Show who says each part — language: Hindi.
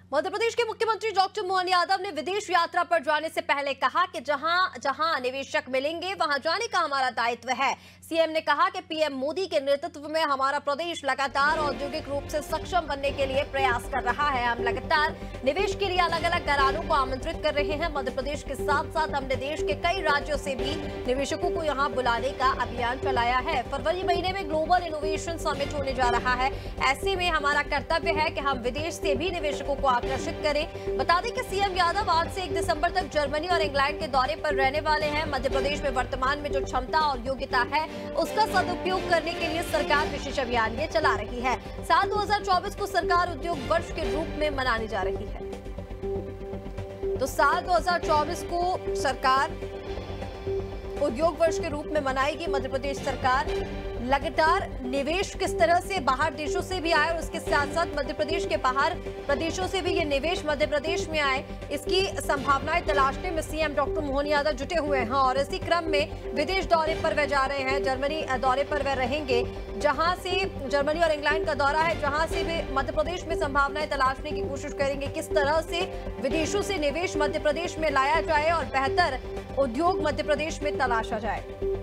Speaker 1: मध्य प्रदेश के मुख्यमंत्री डॉक्टर मोहन यादव ने विदेश यात्रा पर जाने से पहले कहा कि जहां जहां निवेशक मिलेंगे वहां जाने का हमारा दायित्व है। सीएम ने कहा कि पीएम मोदी के नेतृत्व में हमारा प्रदेश लगातार औद्योगिक रूप से सक्षम बनने के लिए प्रयास कर रहा है। हम लगातार निवेश के लिए अलग अलग घरानों को आमंत्रित कर रहे हैं। मध्य प्रदेश के साथ साथ हमने देश के कई राज्यों से भी निवेशकों को यहां बुलाने का अभियान चलाया है। फरवरी महीने में ग्लोबल इनोवेशन समिट होने जा रहा है। ऐसे में हमारा कर्तव्य है कि हम विदेश से भी निवेशकों को आकर्षित करें। बता दें कि सीएम यादव आज से 1 दिसंबर तक जर्मनी और इंग्लैंड के दौरे पर रहने वाले हैं। मध्य प्रदेश में वर्तमान में जो क्षमता और योग्यता है उसका सदुपयोग करने के लिए सरकार विशेष अभियान ये चला रही है। साल 2024 को सरकार उद्योग वर्ष के रूप में मनाने जा रही है। तो साल 2024 को सरकार उद्योग वर्ष के रूप में मनाएगी। मध्य प्रदेश सरकार लगातार निवेश किस तरह से बाहर देशों से भी आए और उसके साथ साथ मध्य प्रदेश के बाहर प्रदेशों से भी ये निवेश मध्य प्रदेश में आए, इसकी संभावनाएं तलाशने में सीएम डॉक्टर मोहन यादव जुटे हुए हैं। और इसी क्रम में विदेश दौरे पर वे जा रहे हैं। जर्मनी दौरे पर वे रहेंगे, जहां से जर्मनी और इंग्लैंड का दौरा है, जहां से वे मध्य प्रदेश में संभावनाएं तलाशने की कोशिश करेंगे। किस तरह से विदेशों से निवेश मध्य प्रदेश में लाया जाए और बेहतर उद्योग मध्य प्रदेश में तलाशा जाए।